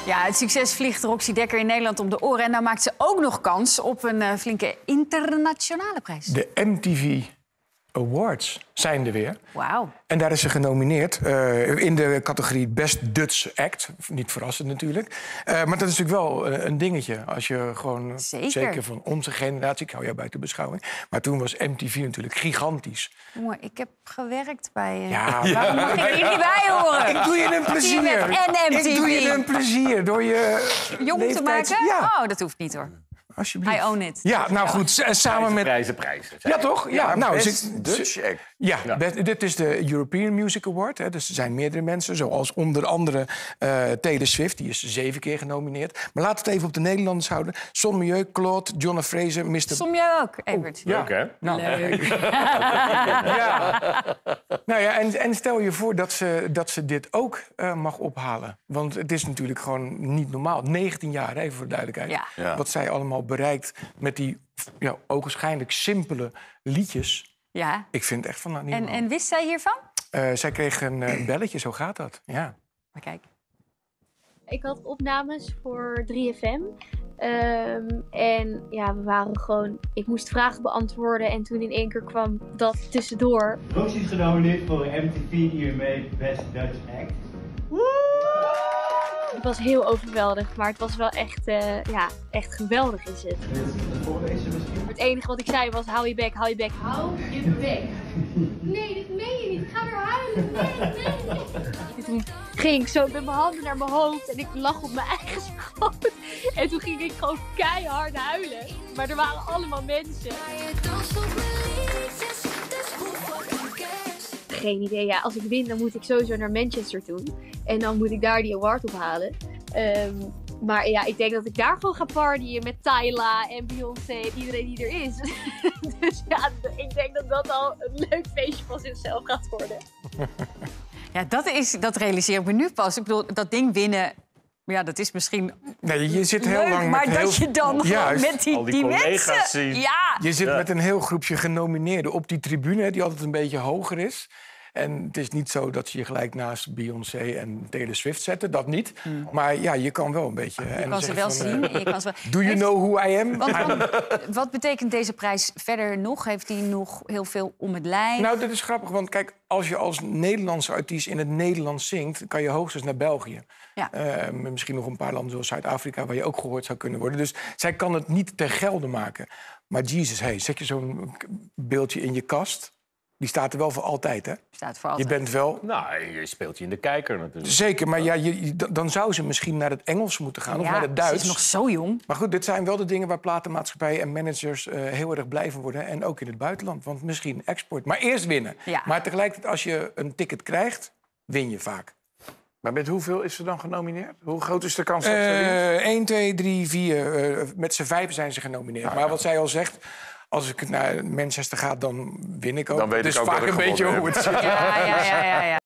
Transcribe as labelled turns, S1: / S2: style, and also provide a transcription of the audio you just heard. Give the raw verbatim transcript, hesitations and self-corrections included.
S1: Ja, het succes vliegt Roxy Dekker in Nederland om de oren. En nou maakt ze ook nog kans op een uh, flinke internationale prijs.
S2: De M T V Awards zijn er weer.
S1: Wauw.
S2: En daar is ze genomineerd uh, in de categorie Best Dutch Act. Niet verrassend natuurlijk. Uh, maar dat is natuurlijk wel uh, een dingetje. Als je gewoon,
S1: zeker.
S2: zeker van onze generatie, ik hou jou buiten beschouwing. Maar toen was M T V natuurlijk gigantisch.
S1: Jongen, ik heb gewerkt bij... Uh...
S2: Ja,
S1: waarom mag ik hier niet bij horen?
S2: Ik doe je een plezier.
S1: En M T V.
S2: Ik doe je een plezier door je
S1: jong
S2: leeftijd...
S1: te maken?
S2: Ja.
S1: Oh, dat hoeft niet hoor.
S2: Alsjeblieft.
S1: I own it.
S2: Ja, nou goed, samen met...
S3: Prijzen, prijzen.
S2: Ja, toch? Ja,
S3: Ja,
S2: nou,
S3: best
S2: ze-
S3: Dutch Act.
S2: Ja,
S3: Ja.
S2: best- dit is de European Music Award. Hè, dus er zijn meerdere mensen, zoals onder andere uh, Taylor Swift. Die is zeven keer genomineerd. Maar laten we het even op de Nederlanders houden. Son Milieu, Claude, John Fraser, mister
S1: Som jij ook, Evert?
S2: Ja.
S3: Leuk, hè?
S2: Nou,
S1: Leuk.
S2: ja. Nou ja, en, en stel je voor dat ze, dat ze dit ook uh, mag ophalen. Want het is natuurlijk gewoon niet normaal. negentien jaar, even voor de duidelijkheid.
S1: Ja.
S3: Ja.
S2: Wat zij allemaal bereikt met die ja, ogenschijnlijk simpele liedjes.
S1: Ja.
S2: Ik vind het echt van nou, niet
S1: En,
S2: normaal.
S1: en wist zij hiervan?
S2: Uh, zij kreeg een uh, belletje, zo gaat dat. Ja.
S1: Maar kijk.
S4: Ik had opnames voor drie F M. Um, en ja, we waren gewoon... Ik moest vragen beantwoorden en toen in één keer kwam dat tussendoor.
S5: Roxy is genomineerd voor M T V E M A Best Dutch Act.
S4: Ik was heel overweldigd, maar het was wel echt, uh, ja, echt geweldig is het.
S5: Voorlezen misschien?
S4: Het enige wat ik zei was, hou je bek, hou je bek.
S6: Hou je bek. Nee, dit meen je niet. Ik ga weer huilen. Nee, nee, nee.
S4: En toen ging ik zo met mijn handen naar mijn hoofd en ik lag op mijn eigen schoot. En toen ging ik gewoon keihard huilen. Maar er waren allemaal mensen. Geen idee. Ja, als ik win, dan moet ik sowieso naar Manchester toe. En dan moet ik daar die award ophalen. Um, maar ja, ik denk dat ik daar gewoon ga partyen met Tyla en Beyoncé en iedereen die er is. Dus ja, ik denk dat dat al een leuk feestje van zichzelf gaat worden.
S1: Ja, dat, is, dat realiseer ik me nu pas. Ik bedoel, dat ding winnen... Ja, dat is misschien
S2: Nee, je zit heel
S1: leuk,
S2: lang
S1: maar
S2: met
S1: dat
S2: heel...
S1: je dan
S2: Juist.
S1: gewoon met die,
S3: Al die
S1: die
S3: collega's
S1: mensen...
S3: zien.
S1: Ja,
S2: Je zit
S3: Ja.
S2: met een heel groepje genomineerden op die tribune... die altijd een beetje hoger is. En het is niet zo dat ze je gelijk naast Beyoncé en Taylor Swift zetten. Dat niet. Maar ja, je kan wel een beetje...
S1: je kan ze wel zien. Je kan ze wel...
S2: Do you
S1: Heeft-
S2: know who I am?
S1: Want, want, wat betekent deze prijs verder nog? Heeft hij nog heel veel om het lijf?
S2: Nou, dat is grappig, want kijk, als je als Nederlandse artiest in het Nederlands zingt... kan je hoogstens naar België.
S1: Ja.
S2: Uh, misschien nog een paar landen zoals Zuid-Afrika... waar je ook gehoord zou kunnen worden. Dus zij kan het niet ter gelde maken. Maar Jesus, hey, zet je zo'n beeldje in je kast... die staat er wel voor altijd, hè?
S1: Staat voor
S2: Je
S1: altijd.
S2: bent wel...
S3: Nou, je speelt je in de kijker natuurlijk.
S2: Zeker, maar ja, je, je- dan zou ze misschien naar het Engels moeten gaan... of
S1: Ja,
S2: naar het Duits.
S1: ze is nog zo jong.
S2: Maar goed, dit zijn wel de dingen waar platenmaatschappijen en managers uh, heel erg blij van worden. En ook in het buitenland, want misschien export. Maar eerst winnen.
S1: Ja.
S2: Maar tegelijkertijd, als je een ticket krijgt, win je vaak.
S7: Maar met hoeveel is ze dan genomineerd? Hoe groot is de kans dat ze wint?
S2: Uh, één, twee, drie, vier. Uh, met z'n vijf zijn ze genomineerd.
S7: Nou,
S2: maar
S7: ja.
S2: wat zij al zegt, als ik naar Manchester ga, dan win ik ook.
S7: Dan weet ik
S2: dus
S7: ook
S2: vaak
S7: dat ik
S2: een beetje
S7: gewonnen
S2: hoe
S7: heb.
S2: het zit.
S1: Ja, ja, ja, ja, ja.